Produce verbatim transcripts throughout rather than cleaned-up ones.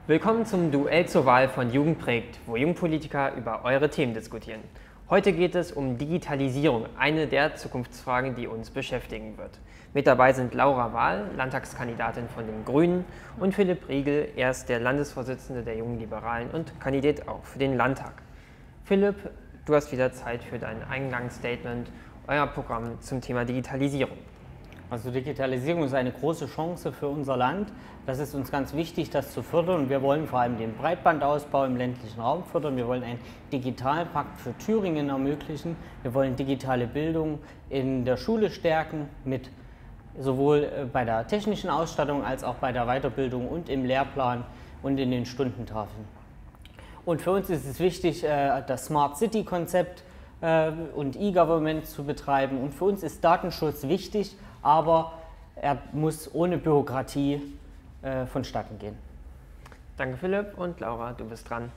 Willkommen zum Duell zur Wahl von Jugend prägt, wo Jugendpolitiker über eure Themen diskutieren. Heute geht es um Digitalisierung, eine der Zukunftsfragen, die uns beschäftigen wird. Mit dabei sind Laura Wahl, Landtagskandidatin von den Grünen, und Philipp Riegel, er ist der Landesvorsitzende der Jungen Liberalen und kandidiert auch für den Landtag. Philipp, du hast wieder Zeit für dein Eingangsstatement, euer Programm zum Thema Digitalisierung. Also Digitalisierung ist eine große Chance für unser Land. Das ist uns ganz wichtig, das zu fördern. Wir wollen vor allem den Breitbandausbau im ländlichen Raum fördern. Wir wollen einen Digitalpakt für Thüringen ermöglichen. Wir wollen digitale Bildung in der Schule stärken, mit sowohl bei der technischen Ausstattung als auch bei der Weiterbildung und im Lehrplan und in den Stundentafeln. Und für uns ist es wichtig, das Smart City Konzept und E-Government zu betreiben. Und für uns ist Datenschutz wichtig, aber er muss ohne Bürokratie äh, vonstatten gehen. Danke Philipp, und Laura, du bist dran.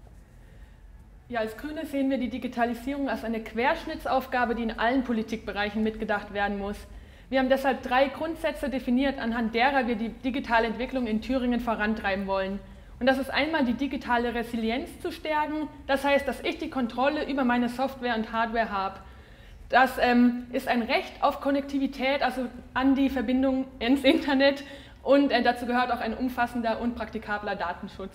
Ja, als Grüne sehen wir die Digitalisierung als eine Querschnittsaufgabe, die in allen Politikbereichen mitgedacht werden muss. Wir haben deshalb drei Grundsätze definiert, anhand derer wir die digitale Entwicklung in Thüringen vorantreiben wollen. Und das ist einmal die digitale Resilienz zu stärken, das heißt, dass ich die Kontrolle über meine Software und Hardware habe. Das ähm, ist ein Recht auf Konnektivität, also an die Verbindung ins Internet, und äh, dazu gehört auch ein umfassender und praktikabler Datenschutz.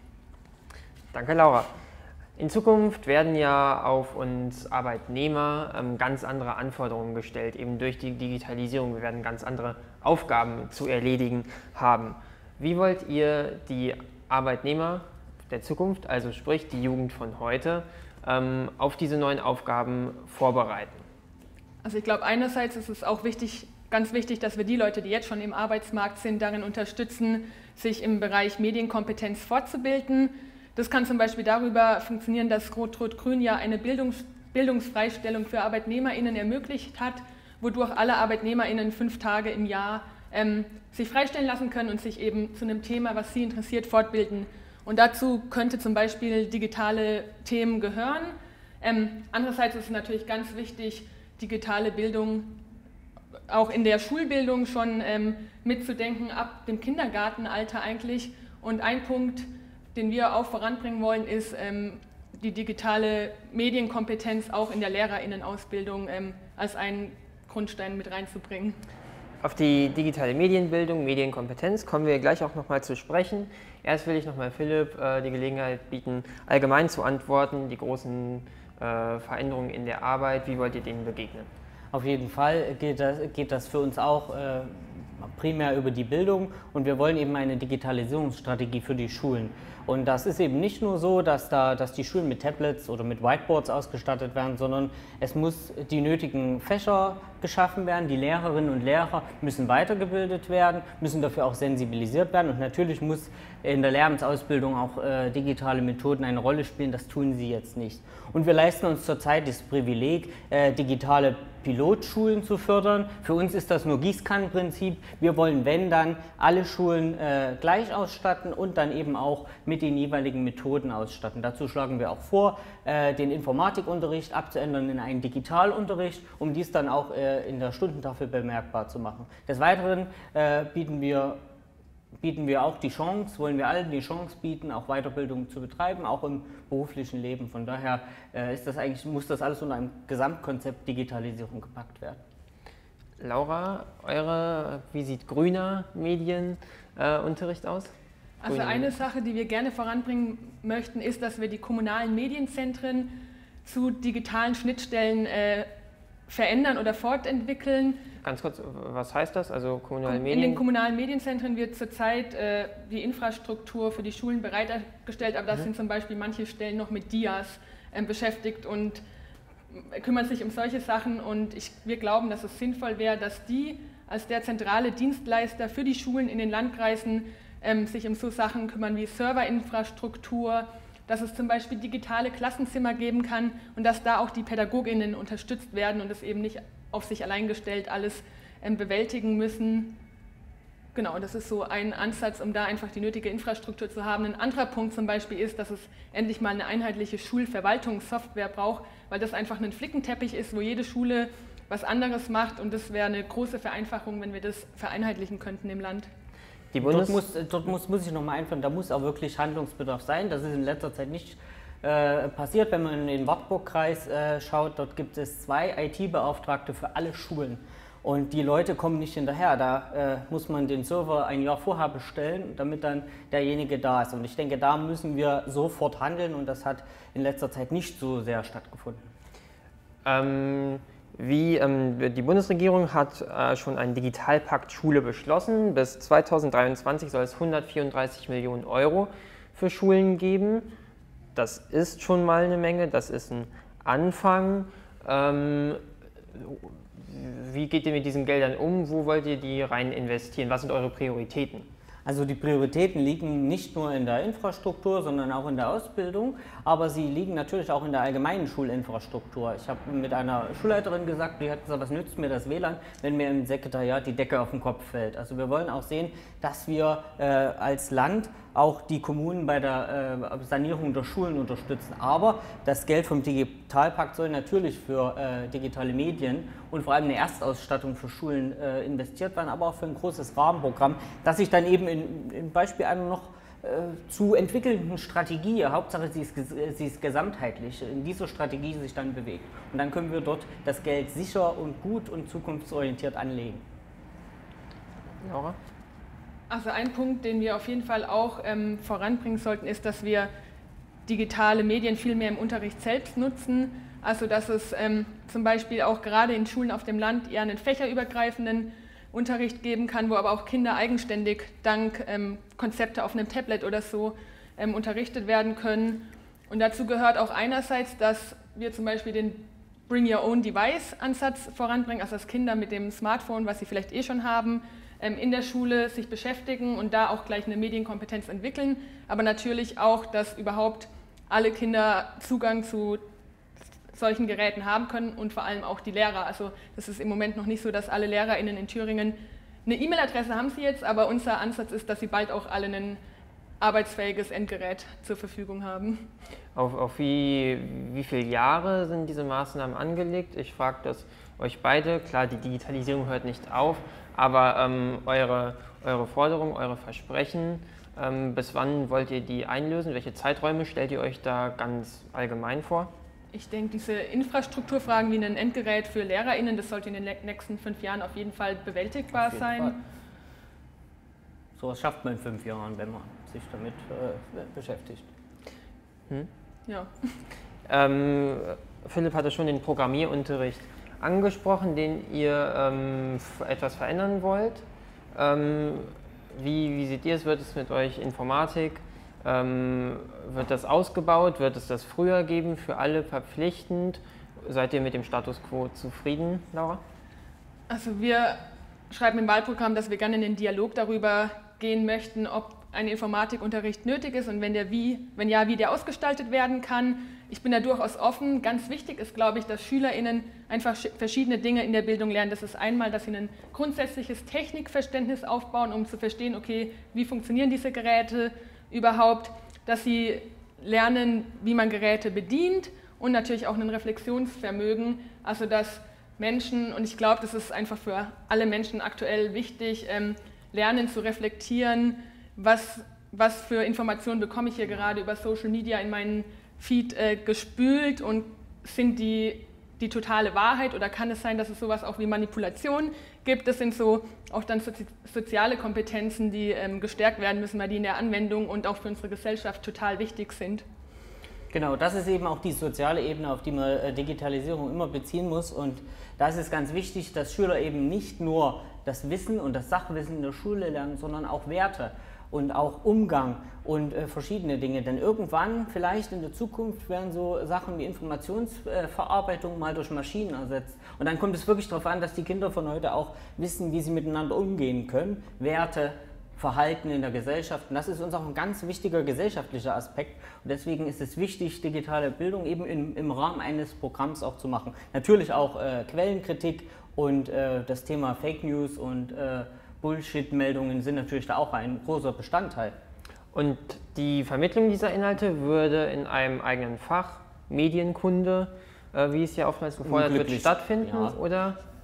Danke Laura. In Zukunft werden ja auf uns Arbeitnehmer ähm, ganz andere Anforderungen gestellt, eben durch die Digitalisierung. Wir werden ganz andere Aufgaben zu erledigen haben. Wie wollt ihr die Arbeitnehmer der Zukunft, also sprich die Jugend von heute, ähm, auf diese neuen Aufgaben vorbereiten? Also ich glaube, einerseits ist es auch wichtig, ganz wichtig, dass wir die Leute, die jetzt schon im Arbeitsmarkt sind, darin unterstützen, sich im Bereich Medienkompetenz fortzubilden. Das kann zum Beispiel darüber funktionieren, dass Rot-Rot-Grün ja eine Bildungs Bildungsfreistellung für ArbeitnehmerInnen ermöglicht hat, wodurch alle ArbeitnehmerInnen fünf Tage im Jahr ähm, sich freistellen lassen können und sich eben zu einem Thema, was sie interessiert, fortbilden. Und dazu könnte zum Beispiel digitale Themen gehören. Ähm, andererseits ist es natürlich ganz wichtig, digitale Bildung auch in der Schulbildung schon ähm, mitzudenken, ab dem Kindergartenalter eigentlich. Und ein Punkt, den wir auch voranbringen wollen, ist ähm, die digitale Medienkompetenz auch in der LehrerInnenausbildung ähm, als einen Grundstein mit reinzubringen. Auf die digitale Medienbildung, Medienkompetenz kommen wir gleich auch nochmal zu sprechen. Erst will ich nochmal Philipp äh, die Gelegenheit bieten, allgemein zu antworten, die großen äh, Veränderungen in der Arbeit, wie wollt ihr denen begegnen? Auf jeden Fall geht das, geht das für uns auch äh, primär über die Bildung, und wir wollen eben eine Digitalisierungsstrategie für die Schulen. Und das ist eben nicht nur so, dass, da, dass die Schulen mit Tablets oder mit Whiteboards ausgestattet werden, sondern es muss die nötigen Fächer geschaffen werden. Die Lehrerinnen und Lehrer müssen weitergebildet werden, müssen dafür auch sensibilisiert werden, und natürlich muss in der Lehramtsausbildung auch äh, digitale Methoden eine Rolle spielen. Das tun sie jetzt nicht. Und wir leisten uns zurzeit das Privileg, äh, digitale Pilotschulen zu fördern. Für uns ist das nur Gießkannenprinzip. Wir wollen, wenn, dann alle Schulen äh, gleich ausstatten und dann eben auch mit den jeweiligen Methoden ausstatten. Dazu schlagen wir auch vor, äh, den Informatikunterricht abzuändern in einen Digitalunterricht, um dies dann auch äh, in der Stundentafel bemerkbar zu machen. Des Weiteren äh, bieten wir bieten wir auch die Chance, wollen wir allen die Chance bieten, auch Weiterbildung zu betreiben, auch im beruflichen Leben. Von daher äh, ist das eigentlich, muss das alles unter einem Gesamtkonzept Digitalisierung gepackt werden. Laura, eure, wie sieht grüner Medienunterricht äh, aus? Also Grüne eine Sache, die wir gerne voranbringen möchten, ist, dass wir die kommunalen Medienzentren zu digitalen Schnittstellen äh, verändern oder fortentwickeln. Ganz kurz, was heißt das? Also kommunale Medien? In den kommunalen Medienzentren wird zurzeit äh, die Infrastruktur für die Schulen bereitgestellt, aber das mhm. sind zum Beispiel manche Stellen noch mit Dias äh, beschäftigt und kümmern sich um solche Sachen. Und ich, wir glauben, dass es sinnvoll wäre, dass die als der zentrale Dienstleister für die Schulen in den Landkreisen ähm, sich um so Sachen kümmern wie Serverinfrastruktur, dass es zum Beispiel digitale Klassenzimmer geben kann und dass da auch die PädagogInnen unterstützt werden und es eben nicht auf sich allein gestellt alles ähm, bewältigen müssen. Genau, das ist so ein Ansatz, um da einfach die nötige Infrastruktur zu haben. Ein anderer Punkt zum Beispiel ist, dass es endlich mal eine einheitliche Schulverwaltungssoftware braucht, weil das einfach ein Flickenteppich ist, wo jede Schule was anderes macht, und das wäre eine große Vereinfachung, wenn wir das vereinheitlichen könnten im Land. Die Bundes dort muss, dort muss, muss ich noch mal einführen, da muss auch wirklich Handlungsbedarf sein. Das ist in letzter Zeit nicht äh, passiert. Wenn man in den Wartburg-Kreis äh, schaut, dort gibt es zwei I T-Beauftragte für alle Schulen. Und die Leute kommen nicht hinterher. Da äh, muss man den Server ein Jahr vorher bestellen, damit dann derjenige da ist. Und ich denke, da müssen wir sofort handeln und das hat in letzter Zeit nicht so sehr stattgefunden. Ähm, wie, ähm, die Bundesregierung hat äh, schon einen Digitalpakt Schule beschlossen. Bis zweitausenddreiundzwanzig soll es hundertvierunddreißig Millionen Euro für Schulen geben. Das ist schon mal eine Menge, das ist ein Anfang. Ähm, wie geht ihr mit diesen Geldern um? Wo wollt ihr die rein investieren? Was sind eure Prioritäten? Also die Prioritäten liegen nicht nur in der Infrastruktur, sondern auch in der Ausbildung, aber sie liegen natürlich auch in der allgemeinen Schulinfrastruktur. Ich habe mit einer Schulleiterin gesagt, die hat gesagt, was nützt mir das W L A N, wenn mir im Sekretariat die Decke auf den Kopf fällt. Also wir wollen auch sehen, dass wir äh, als Land auch die Kommunen bei der äh, Sanierung der Schulen unterstützen. Aber das Geld vom Digitalpakt soll natürlich für äh, digitale Medien und vor allem eine Erstausstattung für Schulen äh, investiert werden, aber auch für ein großes Rahmenprogramm, das sich dann eben in, in Beispiel einer noch äh, zu entwickelnden Strategie, Hauptsache sie ist, sie ist gesamtheitlich, in dieser Strategie sich dann bewegt. Und dann können wir dort das Geld sicher und gut und zukunftsorientiert anlegen. Laura? Also ein Punkt, den wir auf jeden Fall auch ähm, voranbringen sollten, ist, dass wir digitale Medien viel mehr im Unterricht selbst nutzen. Also dass es ähm, zum Beispiel auch gerade in Schulen auf dem Land eher einen fächerübergreifenden Unterricht geben kann, wo aber auch Kinder eigenständig dank ähm, Konzepte auf einem Tablet oder so ähm, unterrichtet werden können. Und dazu gehört auch einerseits, dass wir zum Beispiel den Bring Your Own Device Ansatz voranbringen, also dass Kinder mit dem Smartphone, was sie vielleicht eh schon haben, in der Schule sich beschäftigen und da auch gleich eine Medienkompetenz entwickeln, aber natürlich auch, dass überhaupt alle Kinder Zugang zu solchen Geräten haben können und vor allem auch die Lehrer. Also das ist im Moment noch nicht so, dass alle LehrerInnen in Thüringen eine E-Mail-Adresse haben sie jetzt, aber unser Ansatz ist, dass sie bald auch alle ein arbeitsfähiges Endgerät zur Verfügung haben. Auf, auf wie, wie viele Jahre sind diese Maßnahmen angelegt? Ich frage das euch beide. Klar, die Digitalisierung hört nicht auf, aber ähm, eure, eure Forderungen, eure Versprechen, ähm, bis wann wollt ihr die einlösen? Welche Zeiträume stellt ihr euch da ganz allgemein vor? Ich denke, diese Infrastrukturfragen wie ein Endgerät für LehrerInnen, das sollte in den nächsten fünf Jahren auf jeden Fall bewältigbar jeden sein. Fall. So was schafft man in fünf Jahren, wenn man sich damit äh, beschäftigt. Hm? Ja. Ähm, Philipp hatte schon den Programmierunterricht angesprochen, den ihr ähm, etwas verändern wollt. Ähm, wie, wie seht ihr es? Wird es mit euch Informatik? Ähm, wird das ausgebaut? Wird es das früher geben, für alle verpflichtend? Seid ihr mit dem Status quo zufrieden, Laura? Also wir schreiben im Wahlprogramm, dass wir gerne in den Dialog darüber gehen möchten, ob ein Informatikunterricht nötig ist und wenn, der wie, wenn ja, wie der ausgestaltet werden kann. Ich bin da durchaus offen. Ganz wichtig ist, glaube ich, dass SchülerInnen einfach verschiedene Dinge in der Bildung lernen. Das ist einmal, dass sie ein grundsätzliches Technikverständnis aufbauen, um zu verstehen, okay, wie funktionieren diese Geräte überhaupt, dass sie lernen, wie man Geräte bedient und natürlich auch ein Reflexionsvermögen, also dass Menschen, und ich glaube, das ist einfach für alle Menschen aktuell wichtig, ähm, lernen zu reflektieren, was, was für Informationen bekomme ich hier gerade über Social Media in meinen Feed äh, gespült und sind die die totale Wahrheit oder kann es sein, dass es sowas auch wie Manipulation gibt? Das sind so auch dann sozi soziale Kompetenzen, die ähm, gestärkt werden müssen, weil die in der Anwendung und auch für unsere Gesellschaft total wichtig sind. Genau, das ist eben auch die soziale Ebene, auf die man äh, Digitalisierung immer beziehen muss. Und da ist es ganz wichtig, dass Schüler eben nicht nur das Wissen und das Sachwissen in der Schule lernen, sondern auch Werte und auch Umgang und äh, verschiedene Dinge. Denn irgendwann, vielleicht in der Zukunft, werden so Sachen wie Informationsverarbeitung mal durch Maschinen ersetzt. Und dann kommt es wirklich darauf an, dass die Kinder von heute auch wissen, wie sie miteinander umgehen können. Werte, Verhalten in der Gesellschaft. Und das ist uns auch ein ganz wichtiger gesellschaftlicher Aspekt. Und deswegen ist es wichtig, digitale Bildung eben im, im Rahmen eines Programms auch zu machen. Natürlich auch äh, Quellenkritik und äh, das Thema Fake News und äh, Bullshit-Meldungen sind natürlich da auch ein großer Bestandteil. Und die Vermittlung dieser Inhalte würde in einem eigenen Fach, Medienkunde, äh, wie es ja oftmals gefordert wird, stattfinden, ja. oder?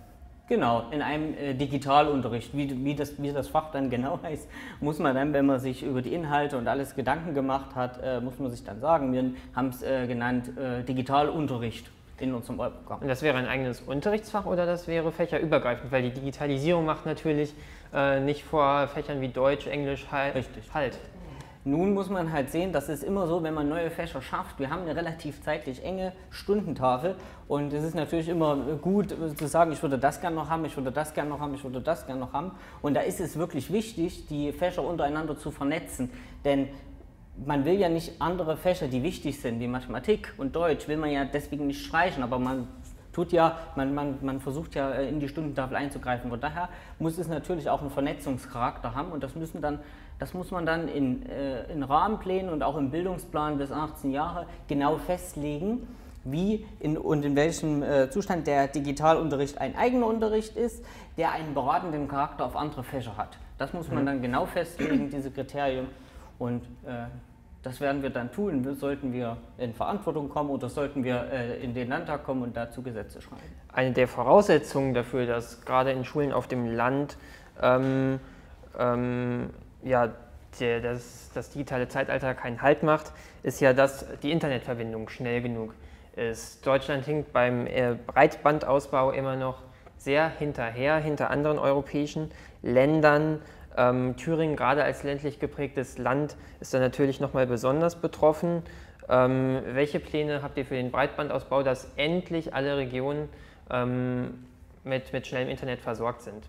Genau, in einem äh, Digitalunterricht. Wie, wie, das, wie das Fach dann genau heißt, muss man dann, wenn man sich über die Inhalte und alles Gedanken gemacht hat, äh, muss man sich dann sagen, wir haben es äh, genannt äh, Digitalunterricht in unserem Wahlprogramm. Und das wäre ein eigenes Unterrichtsfach oder das wäre fächerübergreifend? Weil die Digitalisierung macht natürlich äh, nicht vor Fächern wie Deutsch, Englisch halt. Richtig. halt. Nun muss man halt sehen, das ist immer so, wenn man neue Fächer schafft, wir haben eine relativ zeitlich enge Stundentafel und es ist natürlich immer gut zu sagen, ich würde das gerne noch haben, ich würde das gerne noch haben, ich würde das gerne noch haben. Und da ist es wirklich wichtig, die Fächer untereinander zu vernetzen, denn man will ja nicht andere Fächer, die wichtig sind, wie Mathematik und Deutsch, will man ja deswegen nicht streichen, aber man tut ja, man, man, man versucht ja in die Stundentafel einzugreifen. Von daher muss es natürlich auch einen Vernetzungscharakter haben und das müssen dann Das muss man dann in, äh, in Rahmenplänen und auch im Bildungsplan bis achtzehn Jahre genau festlegen, wie in, und in welchem äh, Zustand der Digitalunterricht ein eigener Unterricht ist, der einen beratenden Charakter auf andere Fächer hat. Das muss man dann genau festlegen, diese Kriterien. Und äh, das werden wir dann tun. Sollten wir in Verantwortung kommen oder sollten wir äh, in den Landtag kommen und dazu Gesetze schreiben. Eine der Voraussetzungen dafür, dass gerade in Schulen auf dem Land ähm, ähm, ja, der, das, das digitale Zeitalter keinen Halt macht, ist ja, dass die Internetverbindung schnell genug ist. Deutschland hinkt beim äh, Breitbandausbau immer noch sehr hinterher, hinter anderen europäischen Ländern. Ähm, Thüringen, gerade als ländlich geprägtes Land, ist da natürlich nochmal besonders betroffen. Ähm, welche Pläne habt ihr für den Breitbandausbau, dass endlich alle Regionen ähm, mit, mit schnellem Internet versorgt sind?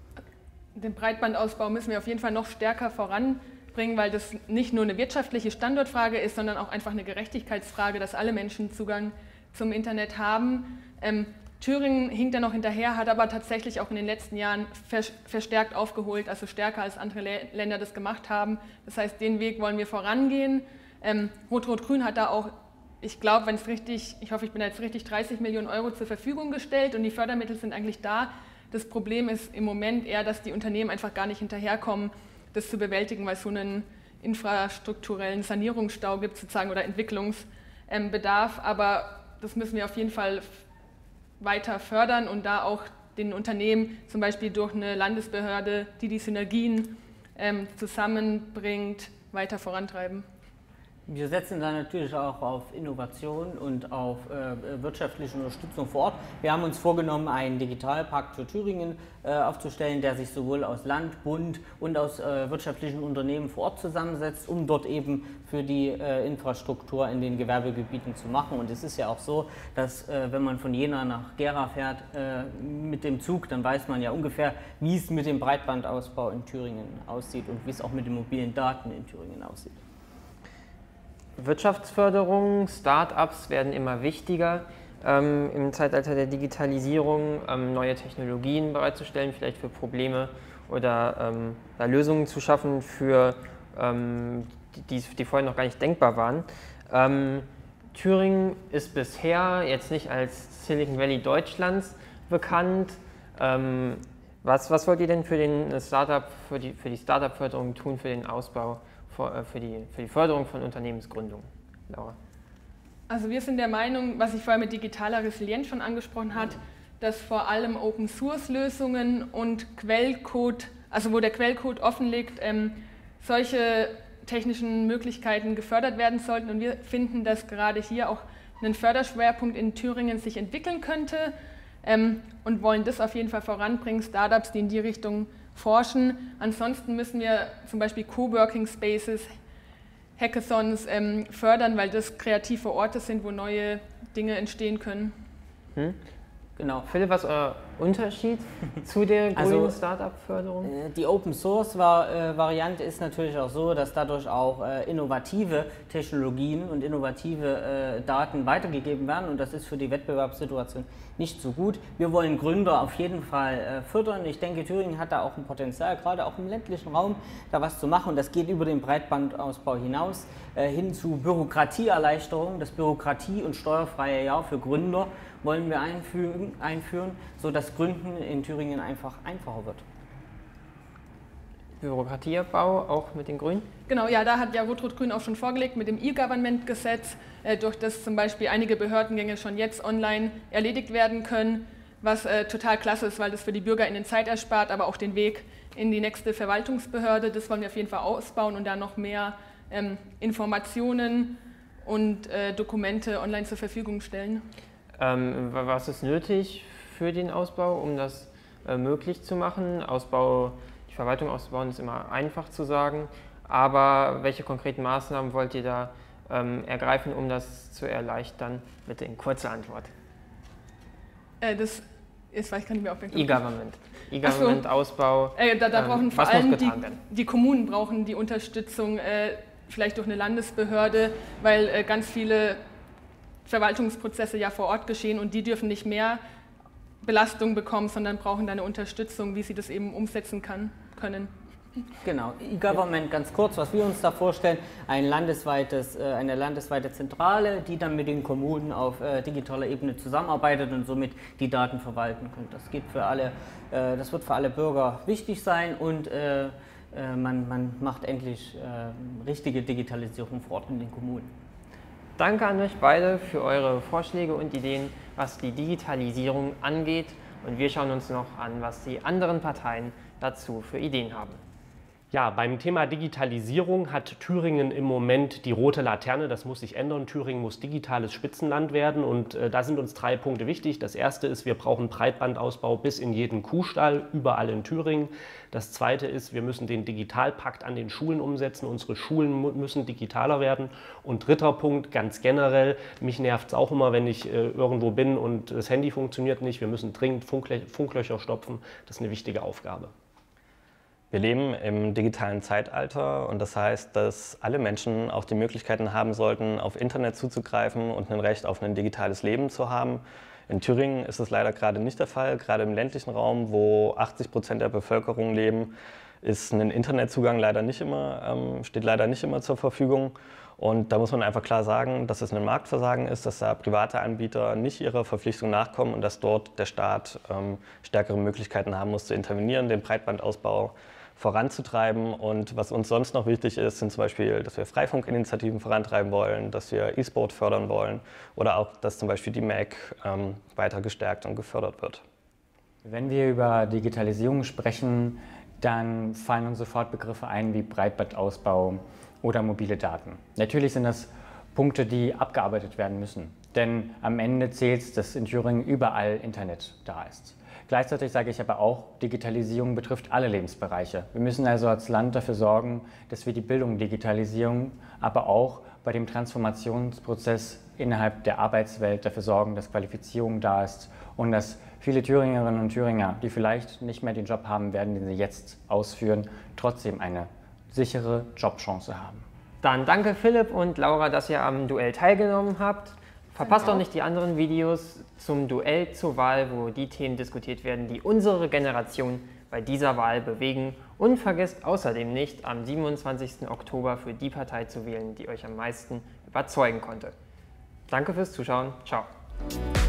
Den Breitbandausbau müssen wir auf jeden Fall noch stärker voranbringen, weil das nicht nur eine wirtschaftliche Standortfrage ist, sondern auch einfach eine Gerechtigkeitsfrage, dass alle Menschen Zugang zum Internet haben. Ähm, Thüringen hinkt da noch hinterher, hat aber tatsächlich auch in den letzten Jahren verstärkt aufgeholt, also stärker als andere Länder das gemacht haben. Das heißt, den Weg wollen wir vorangehen. Ähm, Rot-Rot-Grün hat da auch, ich glaube, wenn es richtig, ich hoffe, ich bin da jetzt richtig, dreißig Millionen Euro zur Verfügung gestellt und die Fördermittel sind eigentlich da. Das Problem ist im Moment eher, dass die Unternehmen einfach gar nicht hinterherkommen, das zu bewältigen, weil es so einen infrastrukturellen Sanierungsstau gibt sozusagen oder Entwicklungsbedarf. Aber das müssen wir auf jeden Fall weiter fördern und da auch den Unternehmen zum Beispiel durch eine Landesbehörde, die die Synergien ähm, zusammenbringt, weiter vorantreiben. Wir setzen da natürlich auch auf Innovation und auf äh, wirtschaftliche Unterstützung vor Ort. Wir haben uns vorgenommen, einen Digitalpakt für Thüringen äh, aufzustellen, der sich sowohl aus Land, Bund und aus äh, wirtschaftlichen Unternehmen vor Ort zusammensetzt, um dort eben für die äh, Infrastruktur in den Gewerbegebieten zu machen. Und es ist ja auch so, dass äh, wenn man von Jena nach Gera fährt äh, mit dem Zug, dann weiß man ja ungefähr, wie es mit dem Breitbandausbau in Thüringen aussieht und wie es auch mit den mobilen Daten in Thüringen aussieht. Wirtschaftsförderung, Start-ups werden immer wichtiger ähm, im Zeitalter der Digitalisierung, ähm, neue Technologien bereitzustellen, vielleicht für Probleme oder ähm, da Lösungen zu schaffen, für, ähm, die, die vorher noch gar nicht denkbar waren. Ähm, Thüringen ist bisher jetzt nicht als Silicon Valley Deutschlands bekannt. Ähm, was, was wollt ihr denn für, den Startup, für die, für die Startup-Förderung tun, für den Ausbau? Für die, für die Förderung von Unternehmensgründungen. Laura. Also wir sind der Meinung, was ich vorher mit digitaler Resilienz schon angesprochen habe, dass vor allem Open-Source-Lösungen und Quellcode, also wo der Quellcode offen liegt, ähm, solche technischen Möglichkeiten gefördert werden sollten. Und wir finden, dass gerade hier auch ein Förderschwerpunkt in Thüringen sich entwickeln könnte ähm, und wollen das auf jeden Fall voranbringen, Startups, die in die Richtung forschen. Ansonsten müssen wir zum Beispiel Coworking Spaces, Hackathons ähm, fördern, weil das kreative Orte sind, wo neue Dinge entstehen können. Hm? Genau. Philipp, was ist euer Unterschied zu der grünen also, Startup-Förderung? Die Open-Source-Variante ist natürlich auch so, dass dadurch auch äh, innovative Technologien und innovative äh, Daten weitergegeben werden und das ist für die Wettbewerbssituation nicht so gut. Wir wollen Gründer auf jeden Fall äh, fördern. Ich denke, Thüringen hat da auch ein Potenzial, gerade auch im ländlichen Raum, da was zu machen und das geht über den Breitbandausbau hinaus äh, hin zu Bürokratieerleichterung. Das Bürokratie- und steuerfreie Jahr für Gründer wollen wir einführen, einführen, sodass Gründen in Thüringen einfach einfacher wird. Bürokratieabbau auch mit den Grünen? Genau, ja, da hat ja Rot-Rot-Grün auch schon vorgelegt mit dem E-Government-Gesetz, äh, durch das zum Beispiel einige Behördengänge schon jetzt online erledigt werden können. was äh, total klasse ist, weil das für die BürgerInnen Zeit erspart, aber auch den Weg in die nächste Verwaltungsbehörde. Das wollen wir auf jeden Fall ausbauen und da noch mehr ähm, Informationen und äh, Dokumente online zur Verfügung stellen. Ähm, was ist nötig für den Ausbau, um das äh, möglich zu machen? Ausbau, die Verwaltung auszubauen ist immer einfach zu sagen, aber welche konkreten Maßnahmen wollt ihr da ähm, ergreifen, um das zu erleichtern? Bitte in kurzer Antwort. Äh, das ist, weiß ich gar nicht mehr aufmerksam. E-Government. E-Government, so. Ausbau. Äh, da, da brauchen ähm, vor allem die, die Kommunen brauchen die Unterstützung, äh, vielleicht durch eine Landesbehörde, weil äh, ganz viele Verwaltungsprozesse ja vor Ort geschehen und die dürfen nicht mehr Belastung bekommen, sondern brauchen da eine Unterstützung, wie sie das eben umsetzen kann, können. Genau, E-Government ganz kurz, was wir uns da vorstellen, ein landesweites, äh, eine landesweite Zentrale, die dann mit den Kommunen auf äh, digitaler Ebene zusammenarbeitet und somit die Daten verwalten kann. Das geht für alle, äh, das wird für alle Bürger wichtig sein und äh, äh, man, man macht endlich äh, richtige Digitalisierung vor Ort in den Kommunen. Danke an euch beide für eure Vorschläge und Ideen, was die Digitalisierung angeht. Und wir schauen uns noch an, was die anderen Parteien dazu für Ideen haben. Ja, beim Thema Digitalisierung hat Thüringen im Moment die rote Laterne. Das muss sich ändern. Thüringen muss digitales Spitzenland werden und äh, da sind uns drei Punkte wichtig. Das erste ist, wir brauchen Breitbandausbau bis in jeden Kuhstall, überall in Thüringen. Das zweite ist, wir müssen den Digitalpakt an den Schulen umsetzen. Unsere Schulen müssen digitaler werden. Und dritter Punkt, ganz generell, mich nervt es auch immer, wenn ich äh, irgendwo bin und das Handy funktioniert nicht. Wir müssen dringend Funklö- Funklöcher stopfen. Das ist eine wichtige Aufgabe. Wir leben im digitalen Zeitalter und das heißt, dass alle Menschen auch die Möglichkeiten haben sollten, auf Internet zuzugreifen und ein Recht auf ein digitales Leben zu haben. In Thüringen ist es leider gerade nicht der Fall. Gerade im ländlichen Raum, wo achtzig Prozent der Bevölkerung leben, ist ein Internetzugang leider nicht immer, ähm, steht leider nicht immer zur Verfügung. Und da muss man einfach klar sagen, dass es ein Marktversagen ist, dass da private Anbieter nicht ihrer Verpflichtung nachkommen und dass dort der Staat ähm, stärkere Möglichkeiten haben muss zu intervenieren, den Breitbandausbau voranzutreiben. Und was uns sonst noch wichtig ist, sind zum Beispiel, dass wir Freifunkinitiativen vorantreiben wollen, dass wir E-Sport fördern wollen oder auch, dass zum Beispiel die M A C ähm, weiter gestärkt und gefördert wird. Wenn wir über Digitalisierung sprechen, dann fallen uns sofort Begriffe ein wie Breitbandausbau oder mobile Daten. Natürlich sind das Punkte, die abgearbeitet werden müssen, denn am Ende zählt es, dass in Thüringen überall Internet da ist. Gleichzeitig sage ich aber auch, Digitalisierung betrifft alle Lebensbereiche. Wir müssen also als Land dafür sorgen, dass wir die Bildung digitalisieren, aber auch bei dem Transformationsprozess innerhalb der Arbeitswelt dafür sorgen, dass Qualifizierung da ist und dass viele Thüringerinnen und Thüringer, die vielleicht nicht mehr den Job haben werden, den sie jetzt ausführen, trotzdem eine sichere Jobchance haben. Dann danke Philipp und Laura, dass ihr am Duell teilgenommen habt. Verpasst auch nicht die anderen Videos zum Duell zur Wahl, wo die Themen diskutiert werden, die unsere Generation bei dieser Wahl bewegen. Und vergesst außerdem nicht, am siebenundzwanzigsten Oktober für die Partei zu wählen, die euch am meisten überzeugen konnte. Danke fürs Zuschauen. Ciao.